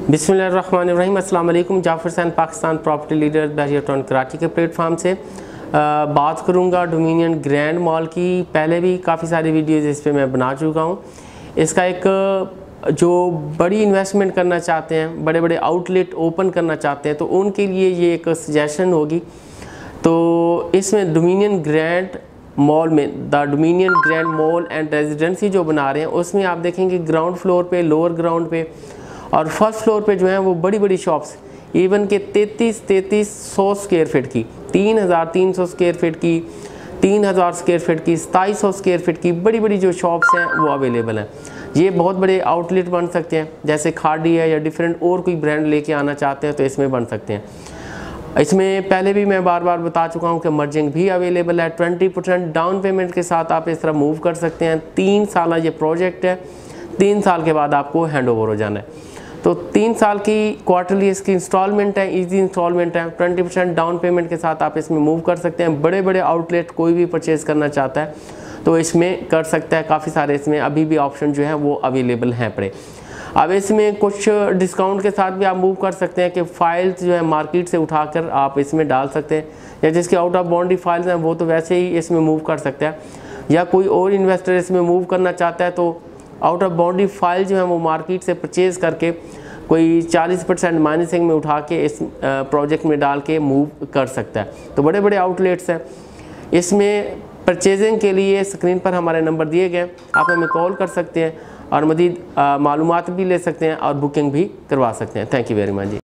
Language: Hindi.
बिस्मिल्लाहिर्रहमानिर्रहीम। अस्सलाम वालेकुम। जाफर हुसैन, पाकिस्तान प्रॉपर्टी लीडर बहरिया कराची के प्लेटफॉर्म से बात करूंगा डोमिनियन ग्रैंड मॉल की। पहले भी काफ़ी सारी वीडियोज़ इस पर मैं बना चुका हूं। इसका एक जो बड़ी इन्वेस्टमेंट करना चाहते हैं, बड़े बड़े आउटलेट ओपन करना चाहते हैं, तो उनके लिए ये एक सजेशन होगी। तो इसमें डोमिनियन ग्रैंड मॉल में the Dominion Grand Mall and Residency जो बना रहे हैं, उसमें आप देखेंगे ग्राउंड फ्लोर पे, लोअर ग्राउंड पे और फर्स्ट फ्लोर पे जो है वो बड़ी बड़ी शॉप्स, इवन के 3300 स्क्वायर फीट की, 3300 स्क्वायर फीट की, 3000 स्क्वायर फीट की, 2700 स्क्वायर फीट की बड़ी बड़ी जो शॉप्स हैं वो अवेलेबल हैं। ये बहुत बड़े आउटलेट बन सकते हैं, जैसे खाड़ी है या डिफरेंट और कोई ब्रांड लेके आना चाहते हैं तो इसमें बन सकते हैं। इसमें पहले भी मैं बार बार बता चुका हूँ कि मर्जिंग भी अवेलेबल है। 20% डाउन पेमेंट के साथ आप इस तरह मूव कर सकते हैं। 3 साल ये प्रोजेक्ट है, 3 साल के बाद आपको हैंड ओवर हो जाना है। तो 3 साल की क्वार्टरली इसकी इंस्टॉलमेंट है, इजी इंस्टॉलमेंट है। 20% डाउन पेमेंट के साथ आप इसमें मूव कर सकते हैं। बड़े बड़े आउटलेट कोई भी परचेज़ करना चाहता है तो इसमें कर सकता है। काफ़ी सारे इसमें अभी भी ऑप्शन जो है वो अवेलेबल हैं पड़े। अब इसमें कुछ डिस्काउंट के साथ भी आप मूव कर सकते हैं कि फ़ाइल्स जो है मार्केट से उठाकर आप इसमें डाल सकते हैं, या जिसके आउट ऑफ बाउंड्री फाइल्स हैं वो तो वैसे ही इसमें मूव कर सकता है, या कोई और इन्वेस्टर इसमें मूव करना चाहता है तो आउट ऑफ बाउंड्री फाइल जो है वो मार्केट से परचेज़ करके कोई 40% माइनसिंग में उठा के इस प्रोजेक्ट में डाल के मूव कर सकता है। तो बड़े बड़े आउटलेट्स हैं। इसमें परचेजिंग के लिए स्क्रीन पर हमारे नंबर दिए गए, आप हमें कॉल कर सकते हैं और मज़ीद मालूमात भी ले सकते हैं और बुकिंग भी करवा सकते हैं। Thank you very much ji.